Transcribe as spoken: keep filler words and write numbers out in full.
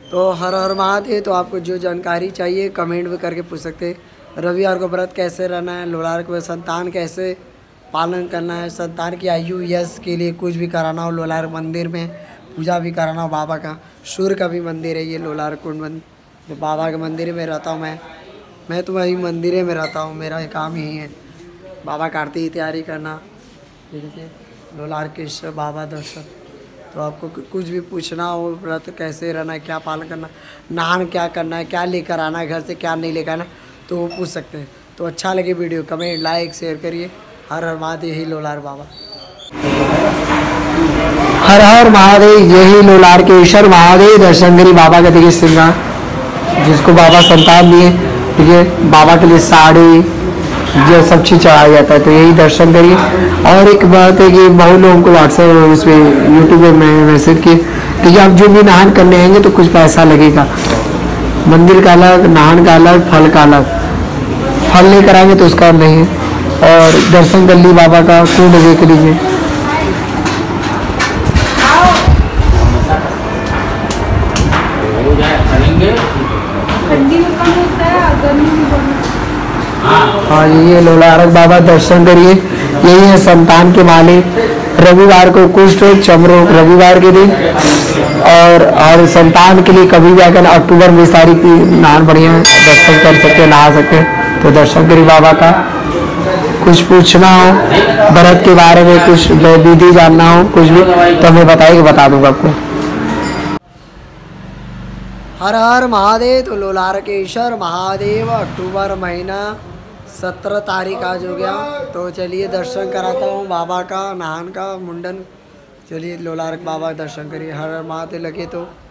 तो हर हर महादेव। तो आपको जो जानकारी चाहिए कमेंट में करके पूछ सकते हैं। रविवार को व्रत कैसे रहना है, लोलार को संतान कैसे पालन करना है, संतान की आयु यश के लिए कुछ भी कराना हो, लोलार मंदिर में पूजा भी कराना हो बाबा का। सूर्य का भी मंदिर है ये लोलार कुंड मंदिर, तो बाबा के मंदिर में रहता हूँ मैं मैं तो वही मंदिर में रहता हूँ, मेरा काम यही है बाबा का आरती की तैयारी करना। देखिए लोलार कृष्ण बाबा दर्शन। तो आपको कुछ भी पूछना हो, व्रत कैसे रहना है, क्या पालन करना, नहान क्या करना है, क्या लेकर आना है घर से, क्या नहीं लेकर आना, तो वो पूछ सकते हैं। तो अच्छा लगे वीडियो कमेंट लाइक शेयर करिए। हर हर महादेव, यही लोलार बाबा। हर हर महादेव, यही लोलार के ईश्वर महादेव। दर्शन करिए बाबा का। देखिए श्रृंगार, जिसको बाबा संतान दिए, ठीक है, बाबा के लिए साड़ी ये सब चीज़ चढ़ाया जाता है। तो यही दर्शन करिए। और एक बात है कि बहुत लोगों को व्हाट्सएप उस पर यूट्यूब पे मैं मैसेज किए, ठीक है, आप जो भी नहान करने आएंगे तो कुछ पैसा लगेगा। मंदिर का अलग, नहान का अलग, फल का अलग। फल लेकर आएंगे तो उसका नहीं है। और दर्शन कर ली बाबा का, कुंड देख लीजिए। हाँ ये लोलारक बाबा दर्शन करिए। यही है संतान के मालिक। रविवार को कुष्ठ चमरोग रविवार के दिन, और और संतान के लिए कभी भी अगर अक्टूबर बीस तारीख की नहान बढ़िया है, दर्शन कर सकते हैं, नहा सकते हैं। तो दर्शन करिए बाबा का। कुछ पूछना हो व्रत के बारे में, कुछ विधि जानना हो, कुछ भी तो हमें बताइए, बता दूंगा आपको। हर हर महादेव। तो लोलार के ईश्वर महादेव। अक्टूबर महीना सत्रह तारीख आज हो गया। तो चलिए दर्शन कराता हूँ बाबा का, नहान का, मुंडन। चलिए लोलार बाबा दर्शन करिए। हर हर महादेव लगे तो